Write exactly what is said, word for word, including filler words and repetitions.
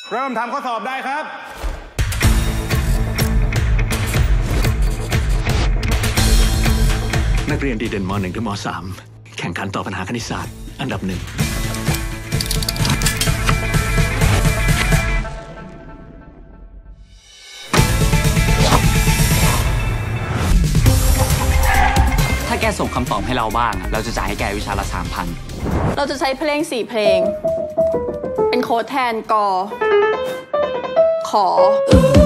เริ่มทำข้อสอบได้ครับนักเรียนดีเด่นม หนึ่ง ถึงม สาม แข่งขันตอบปัญหาคณิตศาสตร์อันดับหนึ่งถ้าแกส่งคำตอบให้เราบ้างเราจะจ่ายให้แกวิชาละสามพันเราจะใช้เพลงสี่เพลงเป็นโค้ดแทนกอขอ